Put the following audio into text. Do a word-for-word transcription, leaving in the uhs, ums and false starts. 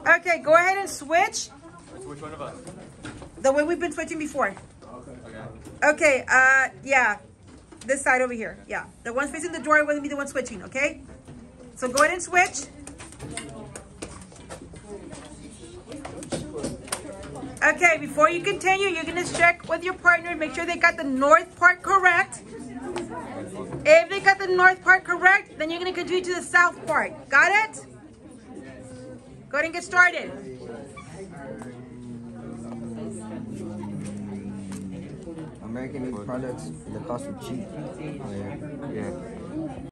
Okay, go ahead and switch. Which one of us? The way we've been switching before. Okay. Okay, uh, yeah. This side over here. Yeah. The ones facing the door will be the one switching, okay? So go ahead and switch. Okay, before you continue, you're going to check with your partner and make sure they got the north part correct. If they got the north part correct, then you're going to continue to the south part. Got it? Go ahead and get started. American made products, the cost are cheap. Oh, yeah. Yeah.